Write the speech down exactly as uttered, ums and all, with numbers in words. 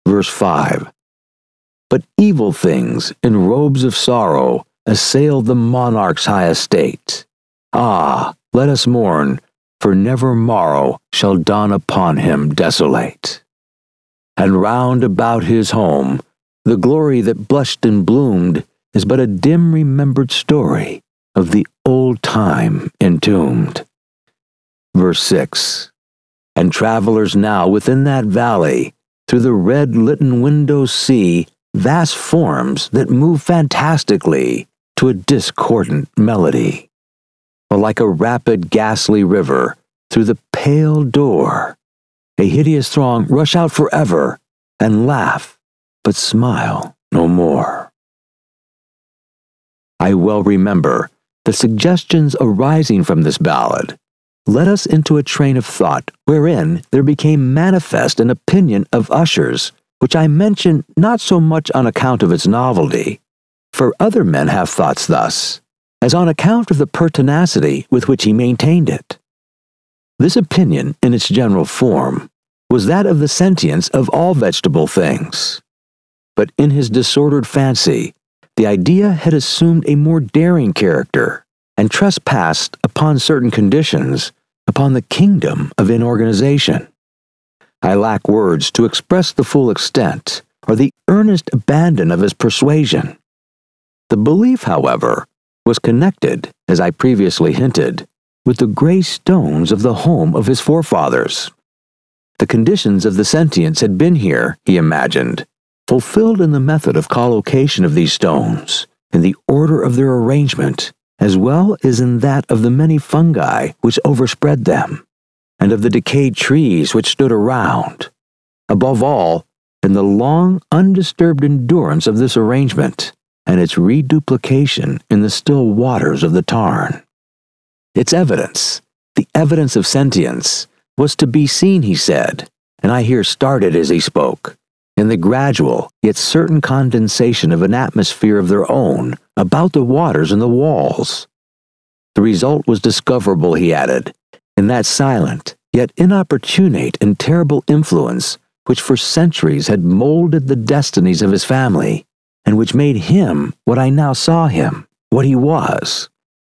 verse five. But evil things in robes of sorrow assailed the monarch's high estate. Ah, let us mourn, for never morrow shall dawn upon him desolate. And round about his home, the glory that blushed and bloomed is but a dim remembered story of the old time entombed. Verse six. And travelers now within that valley, through the red litten windows see vast forms that move fantastically to a discordant melody. Or like a rapid ghastly river through the pale door, a hideous throng rush out forever and laugh, but smile no more. I well remember the suggestions arising from this ballad led us into a train of thought wherein there became manifest an opinion of Usher's, which I mention not so much on account of its novelty, for other men have thoughts thus, as on account of the pertinacity with which he maintained it. This opinion, in its general form, was that of the sentience of all vegetable things. But in his disordered fancy, the idea had assumed a more daring character, and trespassed upon certain conditions, upon the kingdom of inorganization. I lack words to express the full extent, or the earnest abandon of his persuasion. The belief, however, was connected, as I previously hinted, with the gray stones of the home of his forefathers. The conditions of the sentience had been here, he imagined, fulfilled in the method of collocation of these stones, in the order of their arrangement, as well as in that of the many fungi which overspread them, and of the decayed trees which stood around. Above all, in the long, undisturbed endurance of this arrangement, and its reduplication in the still waters of the tarn. Its evidence, the evidence of sentience, was to be seen, he said, and I here started as he spoke, in the gradual yet certain condensation of an atmosphere of their own about the waters and the walls. The result was discoverable, he added, in that silent yet inopportunate and terrible influence which for centuries had molded the destinies of his family, and which made him what I now saw him, what he was.